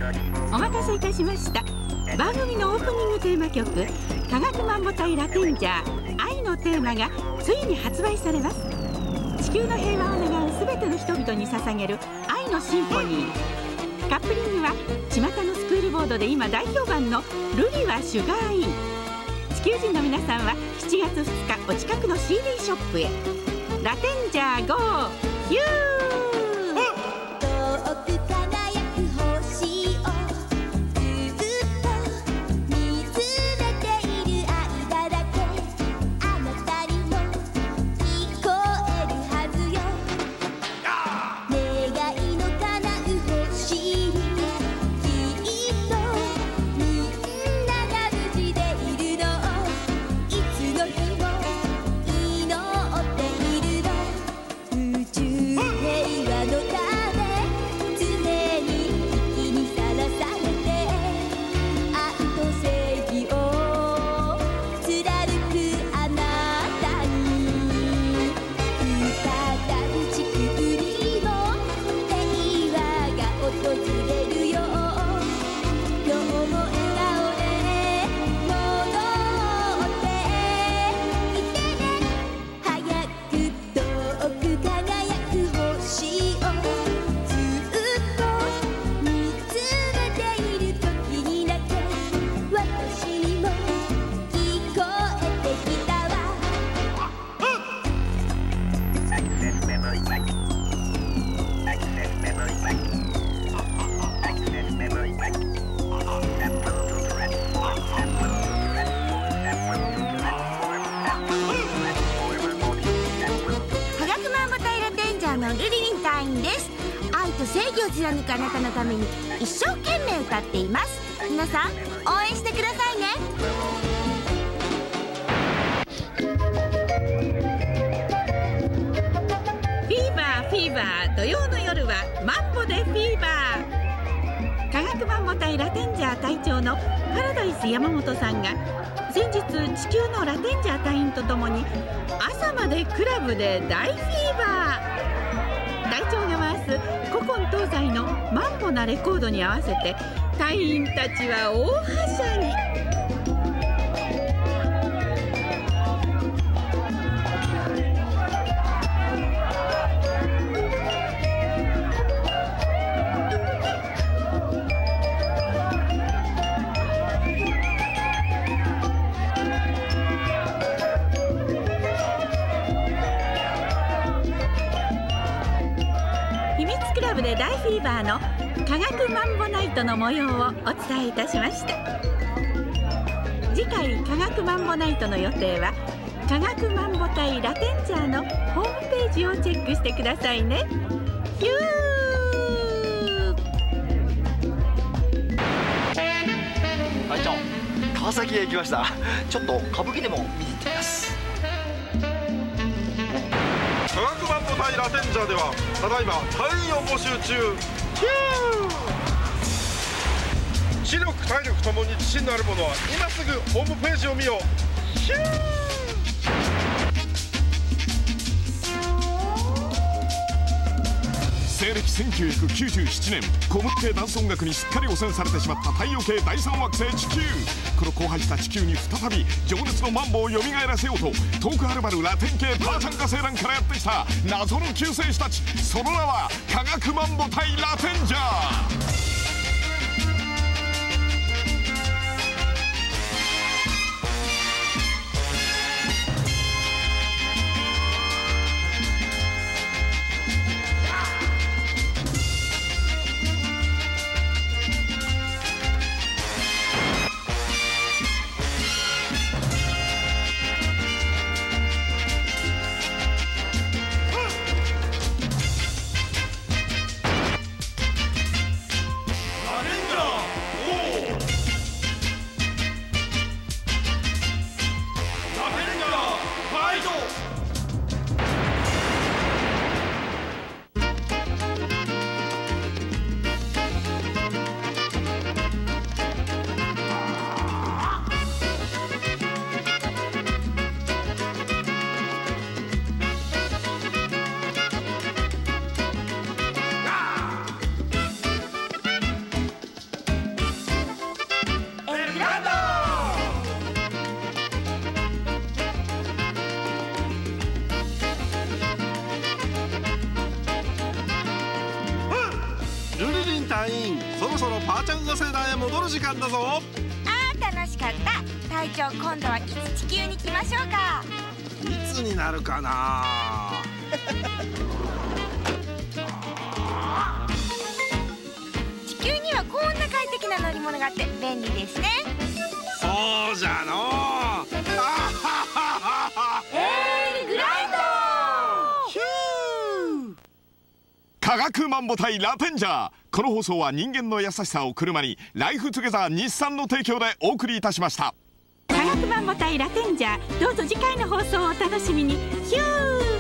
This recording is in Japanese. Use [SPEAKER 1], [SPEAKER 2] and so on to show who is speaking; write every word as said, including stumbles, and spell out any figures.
[SPEAKER 1] お待たせいたしました。番組のオープニングテーマ曲科学マンボ隊ラテンジャー愛のテーマがついに発売されます。地球の平和を願うすべての人々に捧げる愛のシンフォニー。カップリングは巷のスクールボードで今大評判のルリはシュガーイン。地球人の皆さんはしちがつふつかお近くの シーディー ショップへ。ラテンジャーゴーヒュー。
[SPEAKER 2] 正義を貫くあなたのために一生懸命歌っています。皆さん応援してくださいね。
[SPEAKER 1] フィーバーフィーバー土曜の夜はマンボでフィーバー。科学マンボ隊ラテンジャー隊長のパラダイス山本さんが先日地球のラテンジャー隊員とともに朝までクラブで大フィーバー。隊長が回す古今東西のマンボなレコードに合わせて隊員たちは大はしゃぎ。クラブで大フィーバーの科学マンボナイトの模様をお伝えいたしました。次回科学マンボナイトの予定は科学マンボ隊ラテンジャーのホームページをチェックしてくださいね。ヒュー。
[SPEAKER 3] 隊長、川崎へ行きました。ちょっと歌舞伎でも見に行ってみます。
[SPEAKER 4] 科学マンボ隊ラテンジャーではただいま隊員を募集中。ヒュー。視力体力ともに自信のある者は今すぐホームページを見よう。ヒュー。
[SPEAKER 5] 西暦せんきゅうひゃくきゅうじゅうななねん、古文系ダンス音楽にすっかり汚染されてしまった太陽系第三惑星地球。この荒廃した地球に再び情熱のマンボを蘇らせようと遠くはるばるラテン系パーチャン化星団からやってきた謎の救世主たち、その名は科学マンボ隊ラテンジャー。
[SPEAKER 4] 隊員、そろそろパーちゃん座世代へ戻る時間だぞ。
[SPEAKER 2] あー楽しかった。隊長、今度はいつ地球に来ましょうか。
[SPEAKER 4] いつになるかな。
[SPEAKER 2] 地球にはこんな快適な乗り物があって便利ですね。
[SPEAKER 4] そうじゃのう。
[SPEAKER 2] エールグライド。
[SPEAKER 4] ヒュー。
[SPEAKER 5] 科学マンボ対ラテンジャー。この放送は人間の優しさを車にライフトゥゲザー日産の提供でお送りいたしました。
[SPEAKER 1] 科学マンボ対ラテンジャー、どうぞ次回の放送をお楽しみに。ヒュー。